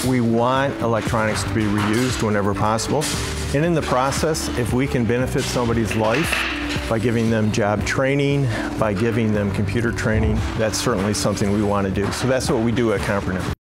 We want electronics to be reused whenever possible. And in the process, if we can benefit somebody's life by giving them job training, by giving them computer training, that's certainly something we want to do. So that's what we do at Comprenew.